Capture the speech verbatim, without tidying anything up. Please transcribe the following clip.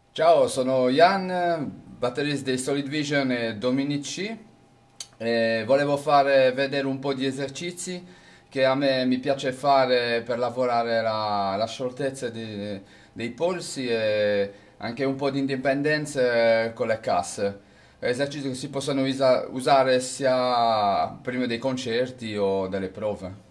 Ciao, sono Jan, batterista dei Solid Vision e Dominici e volevo fare vedere un po' di esercizi che a me mi piace fare per lavorare la, la scioltezza di- dei polsi e anche un po' di indipendenza eh, con le casse. Esercizi che si possono usa- usare sia prima dei concerti o delle prove.